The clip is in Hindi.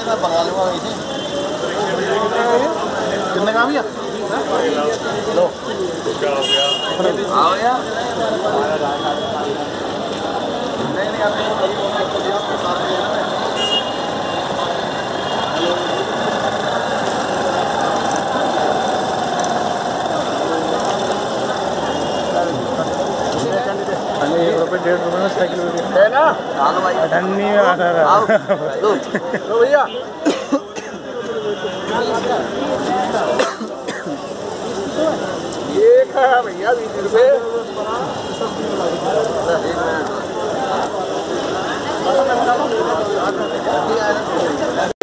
बंगा लूंगा वैसे। कितने का भैया? लो क्या हो गया? आओ यार। नहीं नहीं आपने ₹1.5 में साइकिल है ना? अठन्नी में आ रहा लो भैया। ये क्या भैया 20 रुपए।